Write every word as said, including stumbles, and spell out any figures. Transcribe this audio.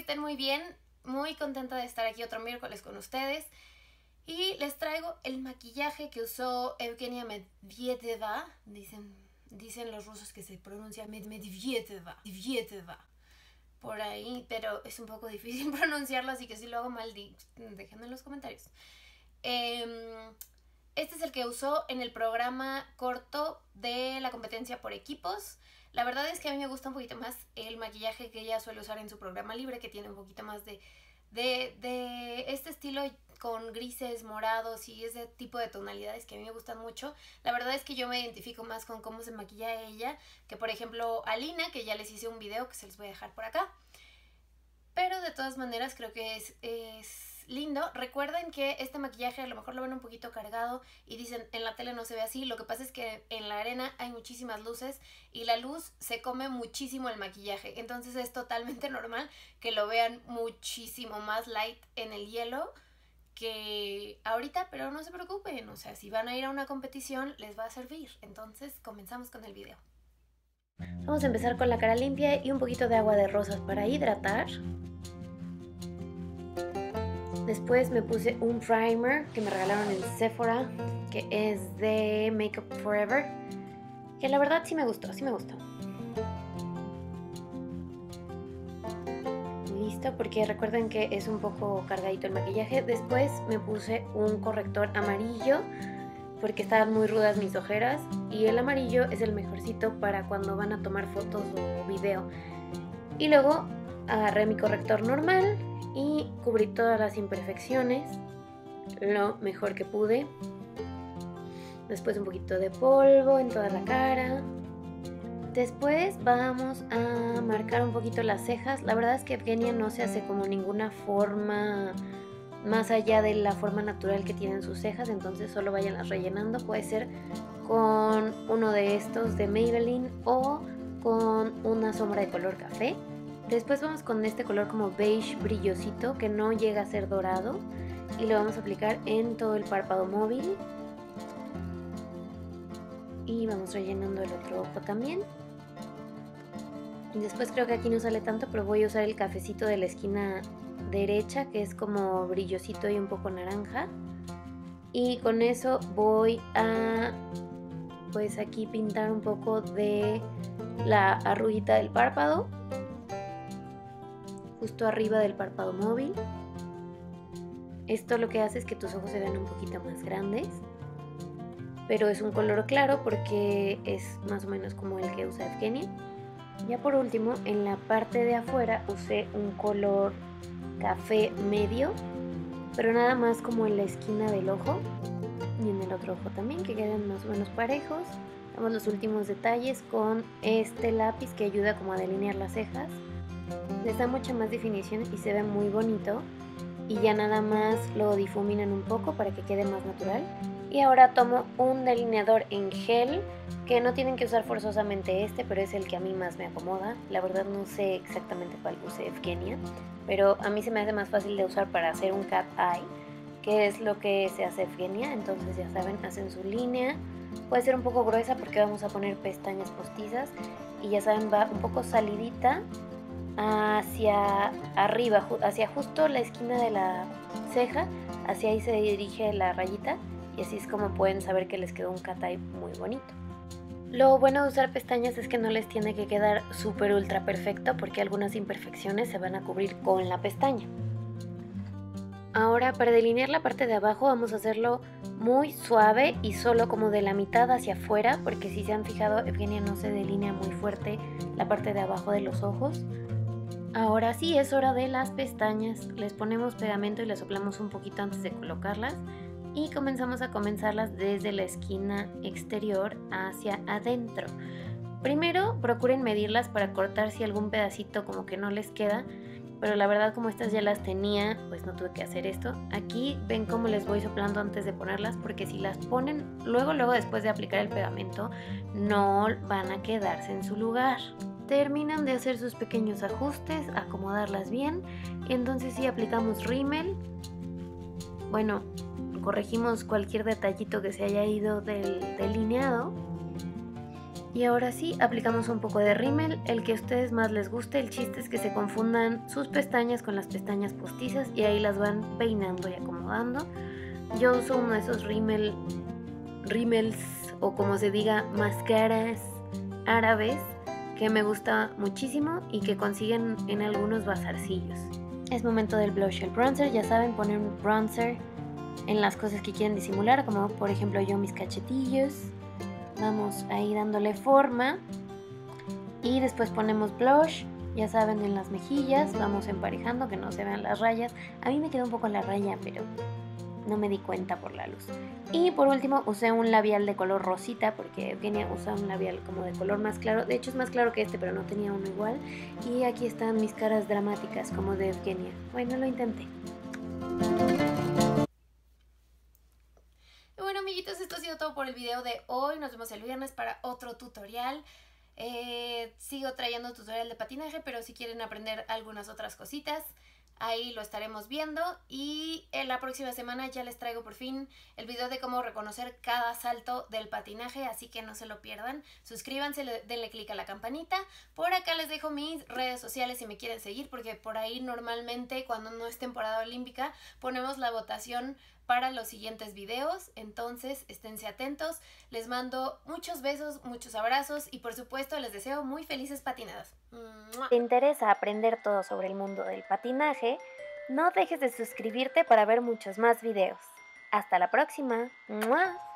estén muy bien, muy contenta de estar aquí otro miércoles con ustedes. Y les traigo el maquillaje que usó Evgenia Medvedeva. Dicen, dicen los rusos que se pronuncia Medvedeva, Medvedeva, por ahí, pero es un poco difícil pronunciarlo, así que si lo hago mal, déjenme en los comentarios. Eh, este es el que usó en el programa corto de la competencia por equipos. La verdad es que a mí me gusta un poquito más el maquillaje que ella suele usar en su programa libre, que tiene un poquito más de, de, de este estilo con grises, morados y ese tipo de tonalidades que a mí me gustan mucho. La verdad es que yo me identifico más con cómo se maquilla ella que, por ejemplo, Alina, que ya les hice un video que se los voy a dejar por acá. Pero de todas maneras creo que es, es lindo. Recuerden que este maquillaje a lo mejor lo ven un poquito cargado y dicen en la tele no se ve así. Lo que pasa es que en la arena hay muchísimas luces y la luz se come muchísimo el maquillaje. Entonces es totalmente normal que lo vean muchísimo más light en el hielo que ahorita, pero no se preocupen. O sea, si van a ir a una competición les va a servir. Entonces comenzamos con el video. Vamos a empezar con la cara limpia y un poquito de agua de rosas para hidratar. Después me puse un primer que me regalaron en Sephora, que es de Make Up For Ever, que la verdad sí me gustó, sí me gustó. Listo, porque recuerden que es un poco cargadito el maquillaje. Después me puse un corrector amarillo, porque estaban muy rudas mis ojeras, y el amarillo es el mejorcito para cuando van a tomar fotos o video. Y luego agarré mi corrector normal y cubrí todas las imperfecciones lo mejor que pude. Después un poquito de polvo en toda la cara. Después vamos a marcar un poquito las cejas. La verdad es que Evgenia no se hace como ninguna forma más allá de la forma natural que tienen sus cejas, entonces solo vayanlas rellenando. Puede ser con uno de estos de Maybelline o con una sombra de color café. Después vamos con este color como beige brillosito que no llega a ser dorado y lo vamos a aplicar en todo el párpado móvil. Y vamos rellenando el otro ojo también. Y después creo que aquí no sale tanto, pero voy a usar el cafecito de la esquina derecha, que es como brillosito y un poco naranja. Y con eso voy a pues aquí pintar un poco de la arruguita del párpado, justo arriba del párpado móvil. Esto lo que hace es que tus ojos se vean un poquito más grandes, pero es un color claro porque es más o menos como el que usa Evgenia. Ya por último, en la parte de afuera usé un color café medio, pero nada más como en la esquina del ojo y en el otro ojo también, que queden más o menos parejos. Damos los últimos detalles con este lápiz que ayuda como a delinear las cejas. Les da mucha más definición y se ve muy bonito. Y ya nada más lo difuminan un poco para que quede más natural. Y ahora tomo un delineador en gel, que no tienen que usar forzosamente este, pero es el que a mí más me acomoda. La verdad no sé exactamente cuál use Evgenia, pero a mí se me hace más fácil de usar para hacer un cat eye, que es lo que se hace Evgenia. Entonces ya saben, hacen su línea. Puede ser un poco gruesa porque vamos a poner pestañas postizas. Y ya saben, va un poco salidita hacia arriba, hacia justo la esquina de la ceja. Hacia ahí se dirige la rayita. Y así es como pueden saber que les quedó un cat eye muy bonito. Lo bueno de usar pestañas es que no les tiene que quedar súper ultra perfecto, porque algunas imperfecciones se van a cubrir con la pestaña. Ahora, para delinear la parte de abajo vamos a hacerlo muy suave y solo como de la mitad hacia afuera, porque si se han fijado, Evgenia no se delinea muy fuerte la parte de abajo de los ojos. Ahora sí es hora de las pestañas. Les ponemos pegamento y les soplamos un poquito antes de colocarlas. Y comenzamos a comenzarlas desde la esquina exterior hacia adentro. Primero procuren medirlas para cortar si algún pedacito como que no les queda, pero la verdad como estas ya las tenía, pues no tuve que hacer esto. Aquí ven cómo les voy soplando antes de ponerlas, porque si las ponen luego luego después de aplicar el pegamento no van a quedarse en su lugar. Terminan de hacer sus pequeños ajustes, acomodarlas bien, y entonces sí aplicamos rímel. Bueno, corregimos cualquier detallito que se haya ido del delineado Y ahora sí, aplicamos un poco de rímel, el que a ustedes más les guste. El chiste es que se confundan sus pestañas con las pestañas postizas y ahí las van peinando y acomodando. Yo uso uno de esos rímel, rímels o como se diga, máscaras árabes que me gusta muchísimo y que consiguen en algunos bazarcillos. Es momento del blush y el bronzer. Ya saben, poner un bronzer en las cosas que quieren disimular, como por ejemplo yo mis cachetillos. Vamos ahí dándole forma y después ponemos blush, ya saben, en las mejillas. Vamos emparejando que no se vean las rayas. A mí me quedó un poco la raya, pero no me di cuenta por la luz. Y por último usé un labial de color rosita porque Eugenia usa un labial como de color más claro. De hecho es más claro que este, pero no tenía uno igual. Y aquí están mis caras dramáticas como de Eugenia. Bueno, lo intenté. Y bueno, amiguitos, esto ha sido todo por el video de hoy. Nos vemos el viernes para otro tutorial. Eh, sigo trayendo tutorial de patinaje, pero si quieren aprender algunas otras cositas, ahí lo estaremos viendo. Y en la próxima semana ya les traigo por fin el video de cómo reconocer cada salto del patinaje, así que no se lo pierdan. Suscríbanse, denle click a la campanita. Por acá les dejo mis redes sociales si me quieren seguir, porque por ahí normalmente cuando no es temporada olímpica ponemos la votación para los siguientes videos, entonces esténse atentos. Les mando muchos besos, muchos abrazos y por supuesto les deseo muy felices patinadas. ¿Te interesa aprender todo sobre el mundo del patinaje? No dejes de suscribirte para ver muchos más videos. Hasta la próxima. ¡Mua!